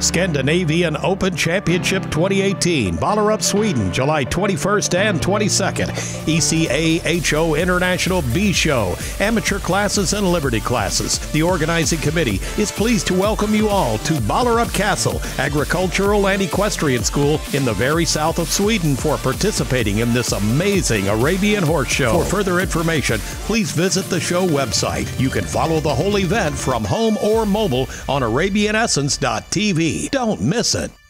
Scandinavian Open Championship 2018, Bollerup, Sweden, July 21st and 22nd. ECAHO International B Show, amateur classes and liberty classes. The organizing committee is pleased to welcome you all to Bollerup Castle, Agricultural and Equestrian School in the very south of Sweden for participating in this amazing Arabian horse show. For further information, please visit the show website. You can follow the whole event from home or mobile on ArabianEssence.tv. Don't miss it.